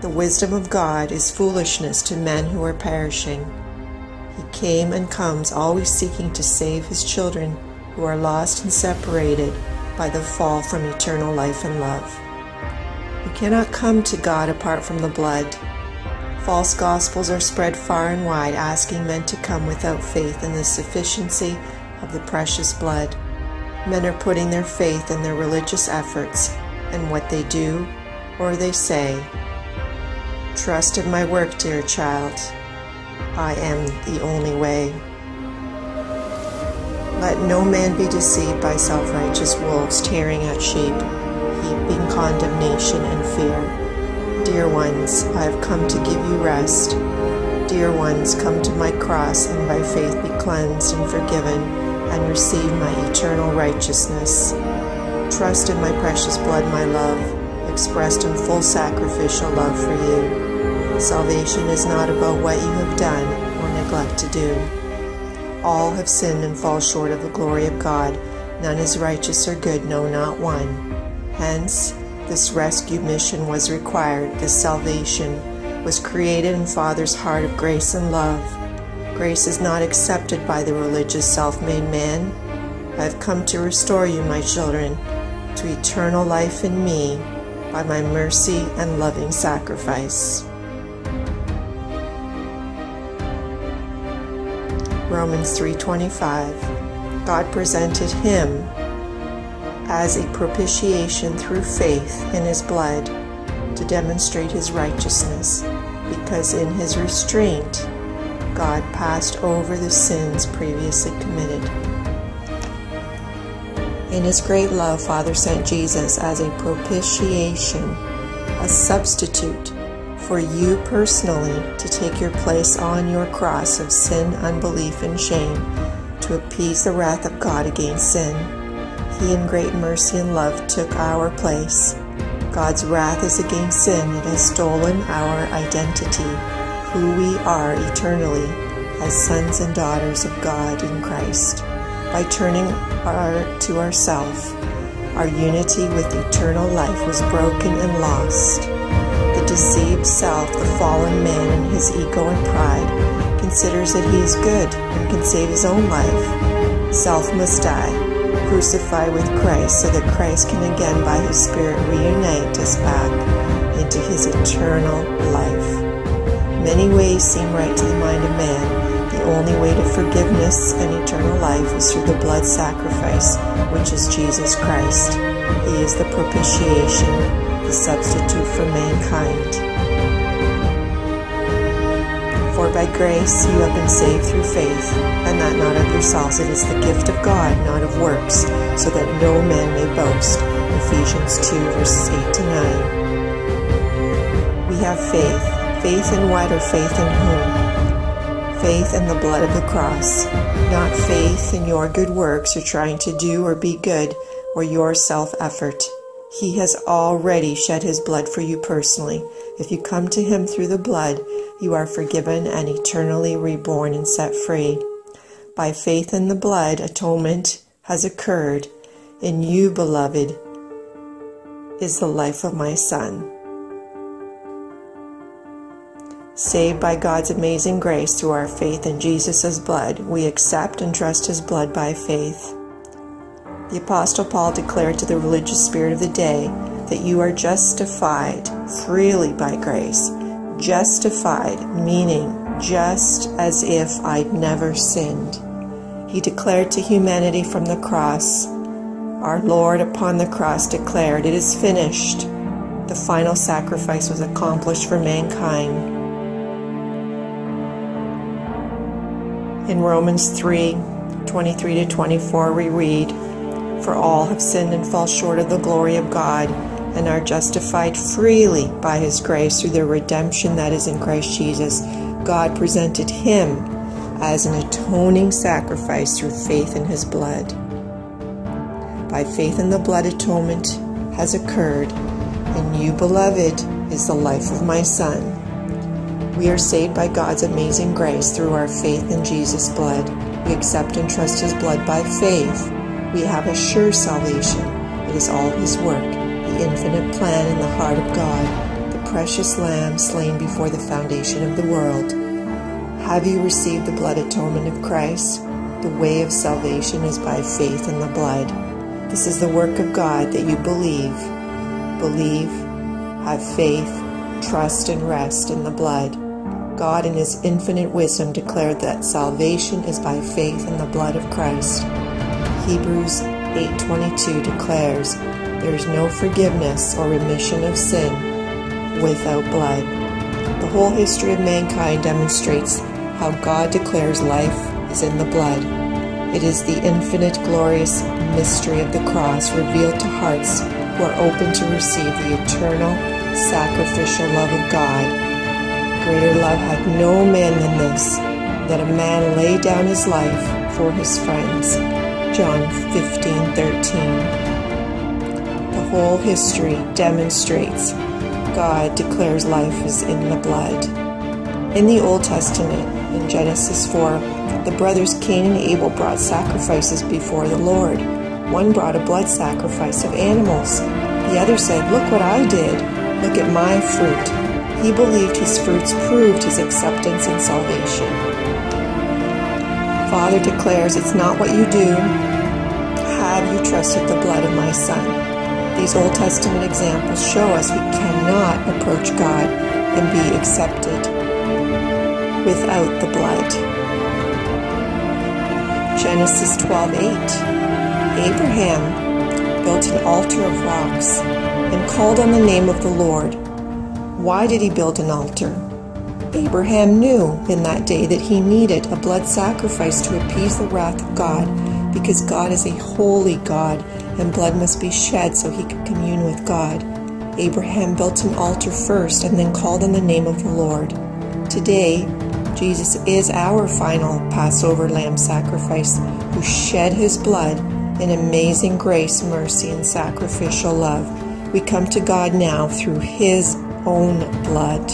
The wisdom of God is foolishness to men who are perishing. He came and comes always seeking to save his children who are lost and separated by the fall from eternal life and love. You cannot come to God apart from the blood. False gospels are spread far and wide, asking men to come without faith in the sufficiency of the precious blood. Men are putting their faith in their religious efforts and what they do or they say. Trust in my work, dear child. I am the only way. Let no man be deceived by self-righteous wolves tearing at sheep, heaping condemnation and fear. Dear ones, I have come to give you rest. Dear ones, come to my cross and by faith be cleansed and forgiven and receive my eternal righteousness. Trust in my precious blood, my love, expressed in full sacrificial love for you. Salvation is not about what you have done or neglect to do. All have sinned and fall short of the glory of God. None is righteous or good, no, not one. Hence, this rescue mission was required. This salvation was created in Father's heart of grace and love. Grace is not accepted by the religious self-made man. I have come to restore you, my children, to eternal life in me by my mercy and loving sacrifice. Romans 3:25. God presented him as a propitiation through faith in his blood to demonstrate his righteousness, because in his restraint God passed over the sins previously committed. In his great love, Father sent Jesus as a propitiation, a substitute for you personally to take your place on your cross of sin, unbelief, and shame to appease the wrath of God against sin. He in great mercy and love took our place. God's wrath is against sin. It has stolen our identity, who we are eternally as sons and daughters of God in Christ. By turning to ourself, our unity with eternal life was broken and lost. The deceived self, the fallen man in his ego and pride, considers that he is good and can save his own life. Self must die. Crucify with Christ so that Christ can again by his Spirit reunite us back into his eternal life. Many ways seem right to the mind of man. The only way to forgiveness and eternal life is through the blood sacrifice, which is Jesus Christ. He is the propitiation, the substitute for mankind. For by grace you have been saved through faith, and that not of yourselves. It is the gift of God, not of works, so that no man may boast. Ephesians 2, verses 8 to 9. We have faith. Faith in what or faith in whom? Faith in the blood of the cross, not faith in your good works or trying to do or be good or your self-effort. He has already shed his blood for you personally. If you come to him through the blood, you are forgiven and eternally reborn and set free. By faith in the blood, atonement has occurred. In you, beloved, is the life of my Son. Saved by God's amazing grace through our faith in Jesus' blood, we accept and trust his blood by faith. The Apostle Paul declared to the religious spirit of the day that you are justified freely by grace. Justified, meaning just as if I'd never sinned. He declared to humanity from the cross. Our Lord upon the cross declared, "It is finished." The final sacrifice was accomplished for mankind. In Romans 3:23-24 we read, "For all have sinned and fall short of the glory of God, and are justified freely by his grace through the redemption that is in Christ Jesus. God presented him as an atoning sacrifice through faith in his blood." By faith in the blood, atonement has occurred. In you, beloved, is the life of my Son. We are saved by God's amazing grace through our faith in Jesus' blood. We accept and trust his blood by faith. We have a sure salvation. It is all his work, the infinite plan in the heart of God, the precious Lamb slain before the foundation of the world. Have you received the blood atonement of Christ? The way of salvation is by faith in the blood. This is the work of God, that you believe, have faith, trust, and rest in the blood. God in His infinite wisdom declared that salvation is by faith in the blood of Christ. Hebrews 8:22 declares, there is no forgiveness or remission of sin without blood. The whole history of mankind demonstrates how God declares life is in the blood. It is the infinite glorious mystery of the cross revealed to hearts who are open to receive the eternal sacrificial love of God. Greater love hath no man than this, that a man lay down his life for his friends. John 15:13. The whole history demonstrates God declares life is in the blood. In the Old Testament, in Genesis 4, the brothers Cain and Abel brought sacrifices before the Lord. One brought a blood sacrifice of animals. The other said, look what I did. Look at my fruit. He believed his fruits proved his acceptance and salvation. Father declares, it's not what you do. Have you trusted the blood of my Son? These Old Testament examples show us we cannot approach God and be accepted without the blood. Genesis 12:8. Abraham built an altar of rocks and called on the name of the Lord. Why did he build an altar? Abraham knew in that day that he needed a blood sacrifice to appease the wrath of God, because God is a holy God and blood must be shed so he could commune with God. Abraham built an altar first and then called on the name of the Lord. Today, Jesus is our final Passover lamb sacrifice, who shed his blood in amazing grace, mercy, and sacrificial love. We come to God now through his own blood.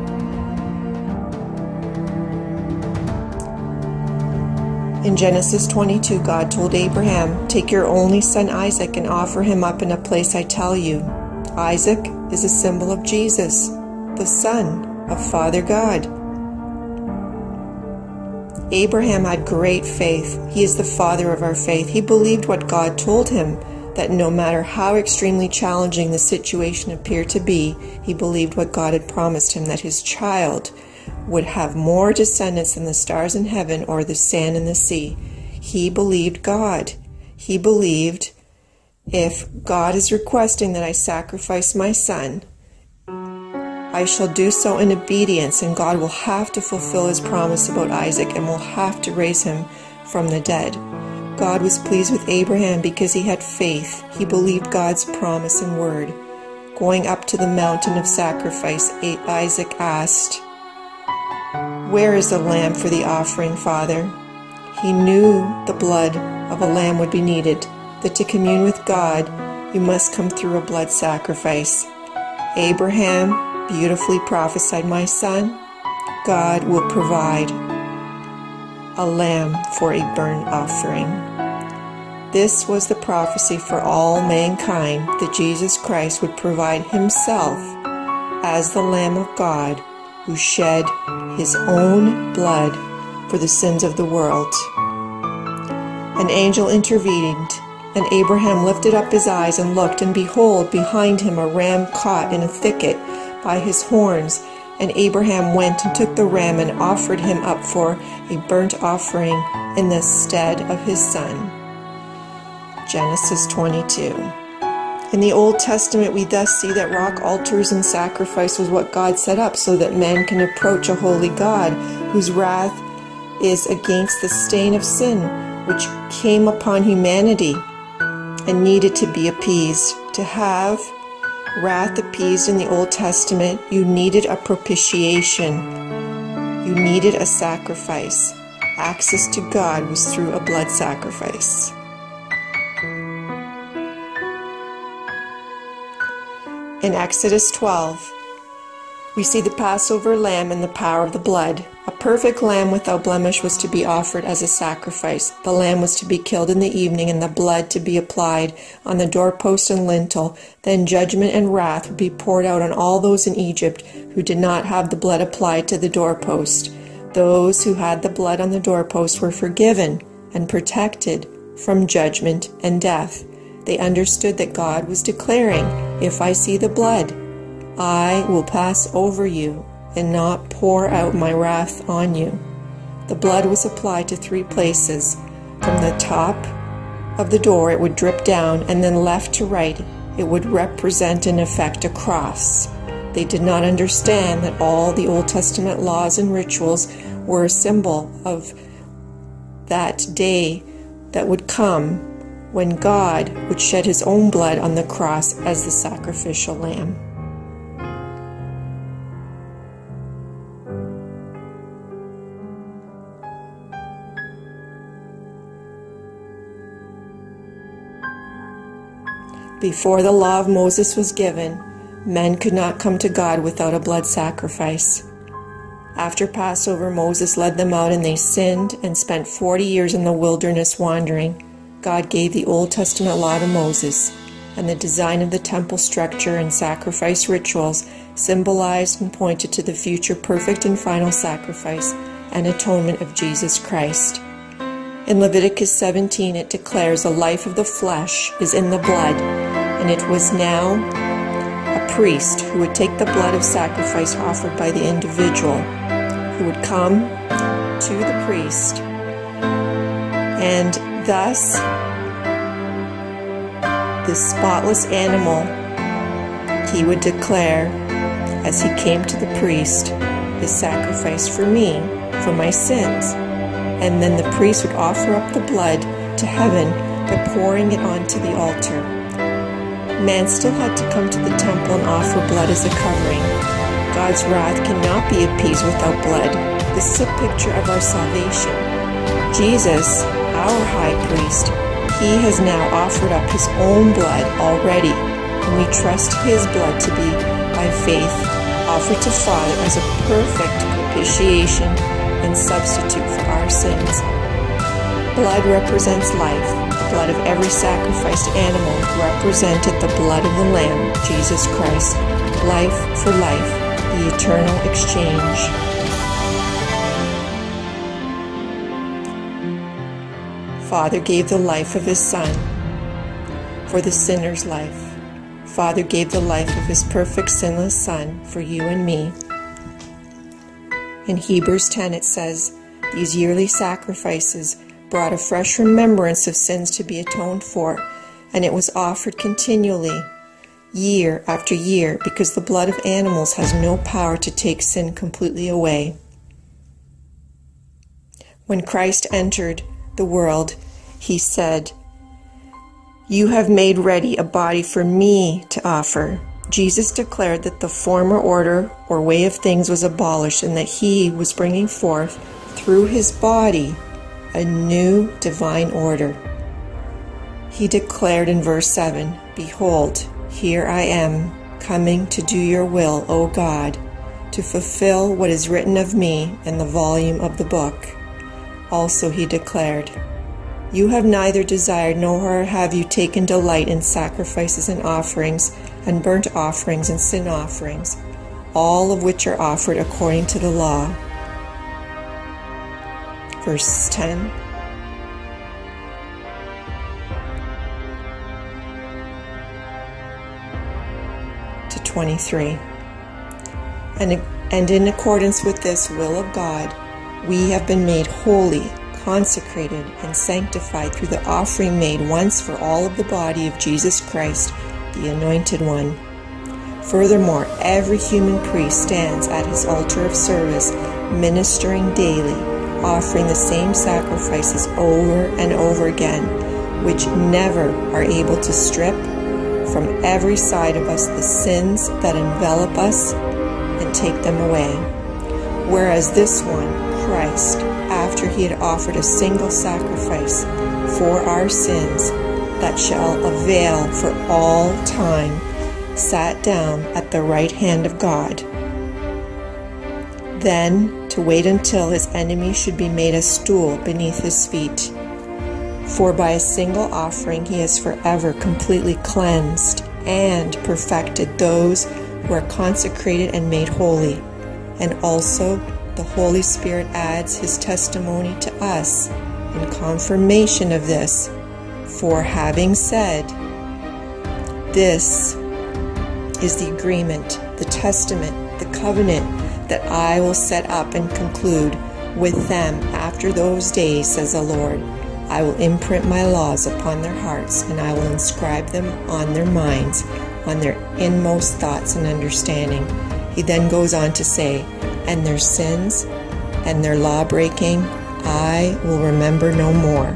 In Genesis 22, God told Abraham, take your only son Isaac and offer him up in a place I tell you. Isaac is a symbol of Jesus, the Son of Father God. Abraham had great faith. He is the father of our faith. He believed what God told him, that no matter how extremely challenging the situation appeared to be, he believed what God had promised him, that his child would have more descendants than the stars in heaven or the sand in the sea. He believed God. He believed, if God is requesting that I sacrifice my son, I shall do so in obedience, and God will have to fulfill his promise about Isaac and will have to raise him from the dead. God was pleased with Abraham because he had faith. He believed God's promise and word. Going up to the mountain of sacrifice, Isaac asked, where is the lamb for the offering, Father? He knew the blood of a lamb would be needed, that to commune with God, you must come through a blood sacrifice. Abraham beautifully prophesied, my son, God will provide a lamb for a burnt offering. This was the prophecy for all mankind, that Jesus Christ would provide himself as the Lamb of God, who shed his own blood for the sins of the world. An angel intervened, and Abraham lifted up his eyes and looked, and behold, behind him a ram caught in a thicket by his horns. And Abraham went and took the ram and offered him up for a burnt offering in the stead of his son. Genesis 22. In the Old Testament, we thus see that rock altars and sacrifice was what God set up so that man can approach a holy God whose wrath is against the stain of sin which came upon humanity and needed to be appeased. To have wrath appeased in the Old Testament, you needed a propitiation. You needed a sacrifice. Access to God was through a blood sacrifice. In Exodus 12, We see the Passover lamb and the power of the blood. A perfect lamb without blemish was to be offered as a sacrifice. The lamb was to be killed in the evening and the blood to be applied on the doorpost and lintel. Then judgment and wrath would be poured out on all those in Egypt who did not have the blood applied to the doorpost. Those who had the blood on the doorpost were forgiven and protected from judgment and death. They understood that God was declaring, "If I see the blood, I will pass over you and not pour out my wrath on you." The blood was applied to 3 places. From the top of the door it would drip down, and then left to right it would represent in effect a cross. They did not understand that all the Old Testament laws and rituals were a symbol of that day that would come when God would shed his own blood on the cross as the sacrificial lamb. Before the law of Moses was given, men could not come to God without a blood sacrifice. After Passover, Moses led them out and they sinned and spent 40 years in the wilderness wandering. God gave the Old Testament law to Moses, and the design of the temple structure and sacrifice rituals symbolized and pointed to the future perfect and final sacrifice and atonement of Jesus Christ. In Leviticus 17 it declares the life of the flesh is in the blood, and it was now a priest who would take the blood of sacrifice offered by the individual, who would come to the priest, and thus the spotless animal he would declare as he came to the priest is sacrificed for me, for my sins. And then the priest would offer up the blood to heaven by pouring it onto the altar. Man still had to come to the temple and offer blood as a covering. God's wrath cannot be appeased without blood. This is a picture of our salvation. Jesus, our high priest, he has now offered up his own blood already, and we trust his blood to be, by faith, offered to Father as a perfect propitiation and substitute for our sins. Blood represents life. The blood of every sacrificed animal represented the blood of the Lamb, Jesus Christ. Life for life, the eternal exchange. Father gave the life of his Son for the sinner's life. Father gave the life of his perfect sinless Son for you and me. In Hebrews 10 it says, "These yearly sacrifices brought a fresh remembrance of sins to be atoned for, and it was offered continually, year after year, because the blood of animals has no power to take sin completely away." When Christ entered the world, he said, "You have made ready a body for me to offer." Jesus declared that the former order or way of things was abolished, and that he was bringing forth through his body a new divine order. He declared in verse 7, "Behold, here I am, coming to do your will, O God, to fulfill what is written of me in the volume of the book." Also he declared, "You have neither desired nor have you taken delight in sacrifices and offerings and burnt offerings and sin offerings, all of which are offered according to the law." Verse 10. To 23. And in accordance with this will of God, we have been made holy, consecrated, and sanctified through the offering made once for all of the body of Jesus Christ, the Anointed One. Furthermore, every human priest stands at his altar of service, ministering daily, offering the same sacrifices over and over again, which never are able to strip from every side of us the sins that envelop us and take them away. Whereas this one, Christ, after he had offered a single sacrifice for our sins that shall avail for all time, sat down at the right hand of God. then to wait until his enemy should be made a stool beneath his feet. For by a single offering he has forever completely cleansed and perfected those who are consecrated and made holy. And also the Holy Spirit adds his testimony to us in confirmation of this. For having said, this is the agreement, the testament, the covenant that I will set up and conclude with them after those days, says the Lord. I will imprint my laws upon their hearts, and I will inscribe them on their minds, on their inmost thoughts and understanding. He then goes on to say, and their sins and their law-breaking I will remember no more.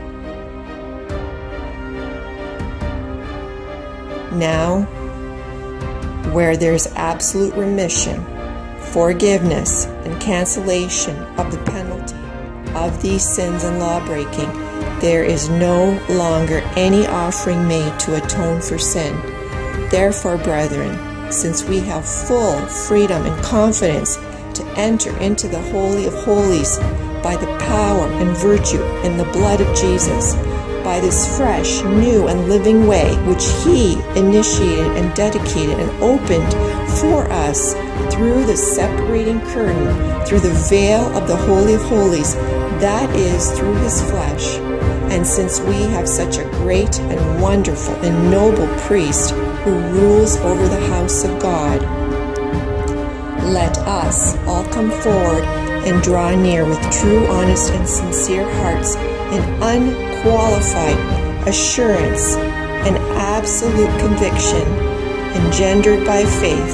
Now, where there's absolute remission, forgiveness, and cancellation of the penalty of these sins and law-breaking, there is no longer any offering made to atone for sin. Therefore, brethren, since we have full freedom and confidence to enter into the Holy of Holies by the power and virtue in the blood of Jesus, by this fresh, new, and living way which he initiated and dedicated and opened for us through the separating curtain, through the veil of the Holy of Holies, that is, through his flesh. And since we have such a great and wonderful and noble priest who rules over the house of God, let us all come forward and draw near with true, honest, and sincere hearts in unqualified assurance and absolute conviction engendered by faith,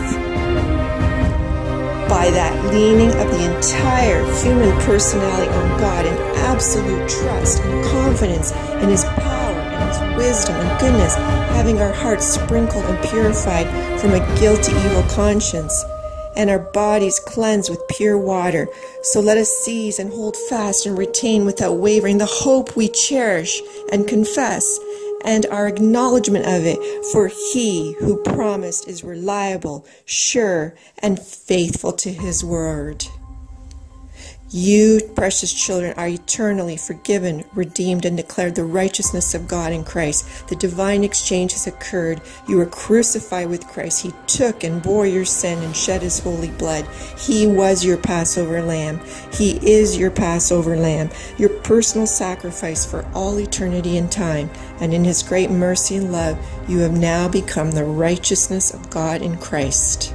by that leaning of the entire human personality on God in absolute trust and confidence in his power and his wisdom and goodness, having our hearts sprinkled and purified from a guilty evil conscience, and our bodies cleansed with pure water. So let us seize and hold fast and retain without wavering the hope we cherish and confess, and our acknowledgement of it, for he who promised is reliable, sure, and faithful to his word. You, precious children, are eternally forgiven, redeemed, and declared the righteousness of God in Christ. The divine exchange has occurred. You were crucified with Christ. He took and bore your sin and shed his holy blood. He was your Passover lamb. He is your Passover lamb, your personal sacrifice for all eternity and time. And in his great mercy and love, you have now become the righteousness of God in Christ.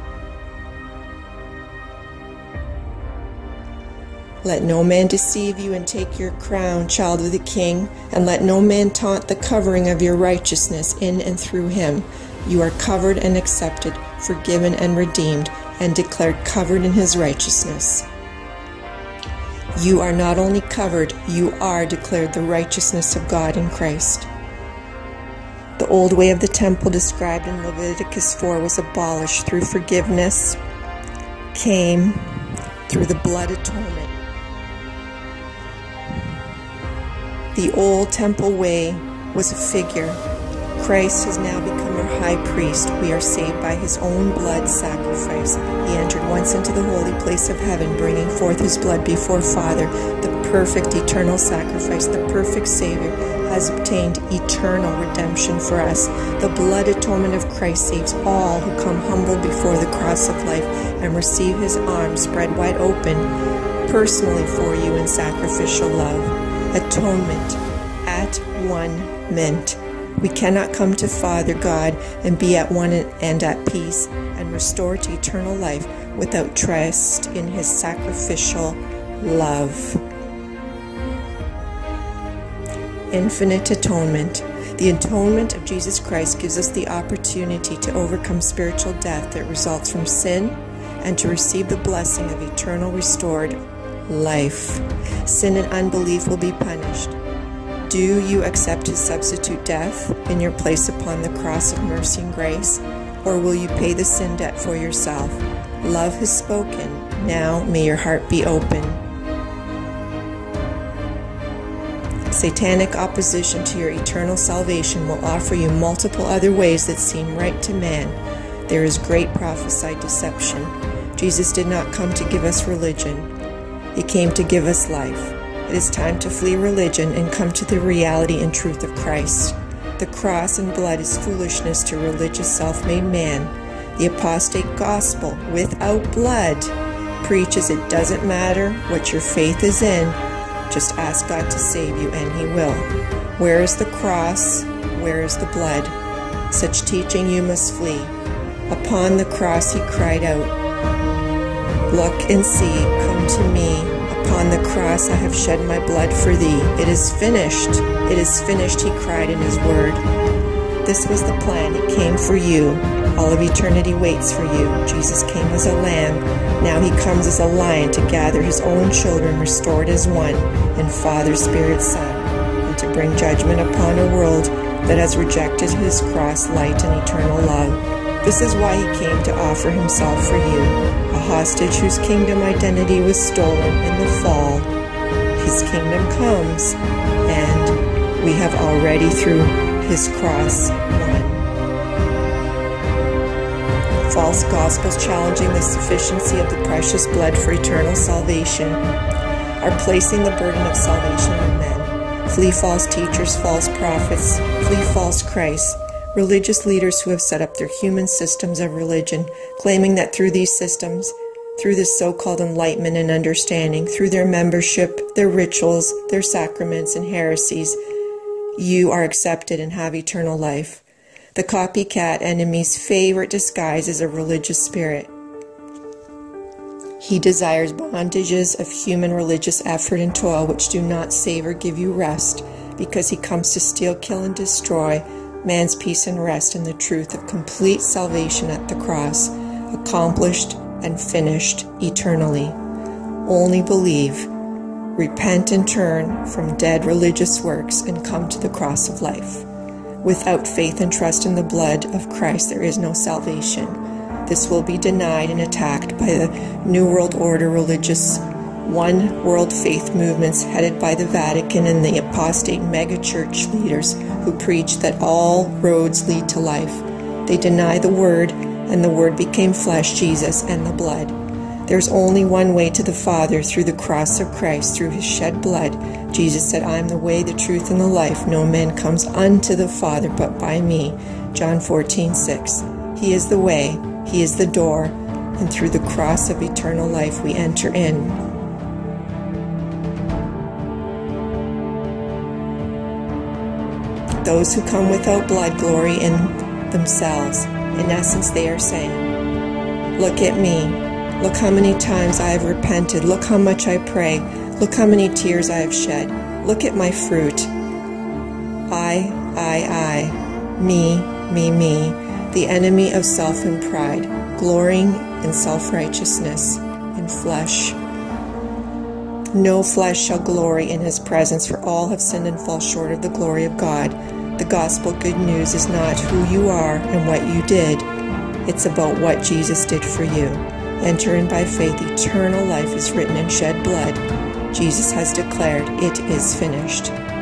Let no man deceive you and take your crown, child of the King, and let no man taunt the covering of your righteousness in and through him. You are covered and accepted, forgiven and redeemed, and declared covered in his righteousness. You are not only covered, you are declared the righteousness of God in Christ. The old way of the temple described in Leviticus 4 was abolished through forgiveness, came through the blood atonement. The old temple way was a figure. Christ has now become our high priest. We are saved by his own blood sacrifice. He entered once into the holy place of heaven, bringing forth his blood before Father. The perfect eternal sacrifice, the perfect Savior, has obtained eternal redemption for us. The blood atonement of Christ saves all who come humble before the cross of life and receive his arms spread wide open personally for you in sacrificial love. Atonement, at-ONE-ment. We cannot come to Father God and be at one and at peace and restore to eternal life without trust in his sacrificial love. Infinite atonement. The atonement of Jesus Christ gives us the opportunity to overcome spiritual death that results from sin and to receive the blessing of eternal restored life. Sin and unbelief will be punished. Do you accept his substitute death in your place upon the cross of mercy and grace, or will you pay the sin debt for yourself? Love has spoken. Now may your heart be open. Satanic opposition to your eternal salvation will offer you multiple other ways that seem right to man. There is great prophesied deception. Jesus did not come to give us religion. He came to give us life. It is time to flee religion and come to the reality and truth of Christ. The cross and blood is foolishness to religious self-made man. The apostate gospel, without blood, preaches it doesn't matter what your faith is in, just ask God to save you and He will. Where is the cross? Where is the blood? Such teaching you must flee. Upon the cross He cried out, "Look and see, come to me. Upon the cross I have shed my blood for thee. It is finished. It is finished," He cried in His word. This was the plan. It came for you. All of eternity waits for you. Jesus came as a lamb. Now He comes as a lion to gather His own children restored as one in Father, Spirit, Son, and to bring judgment upon a world that has rejected His cross, light, and eternal love. This is why He came to offer Himself for you, a hostage whose kingdom identity was stolen in the fall. His kingdom comes, and we have already through His cross won. False gospels challenging the sufficiency of the precious blood for eternal salvation are placing the burden of salvation on men. Flee false teachers, false prophets, flee false Christs, religious leaders who have set up their human systems of religion, claiming that through these systems, through this so-called enlightenment and understanding, through their membership, their rituals, their sacraments and heresies, you are accepted and have eternal life. The copycat enemy's favorite disguise is a religious spirit. He desires bondages of human religious effort and toil which do not save or give you rest, because he comes to steal, kill, and destroy man's peace and rest in the truth of complete salvation at the cross, accomplished and finished eternally. Only believe, repent and turn from dead religious works and come to the cross of life. Without faith and trust in the blood of Christ, there is no salvation. This will be denied and attacked by the New World Order religious one world faith movements headed by the Vatican and the apostate megachurch leaders who preach that all roads lead to life. They deny the Word, and the Word became flesh, Jesus, and the blood. There's only one way to the Father, through the cross of Christ, through His shed blood. Jesus said, "I am the way, the truth, and the life. No man comes unto the Father but by me." John 14:6. He is the way, He is the door, and through the cross of eternal life we enter in. Those who come without blood glory in themselves. In essence, they are saying, "Look at me. Look how many times I have repented. Look how much I pray. Look how many tears I have shed. Look at my fruit. I, me, the enemy of self and pride, glorying in self-righteousness, in flesh. No flesh shall glory in His presence, for all have sinned and fall short of the glory of God." The gospel good news is not who you are and what you did. It's about what Jesus did for you. Enter in by faith. Eternal life is written in shed blood. Jesus has declared, "It is finished."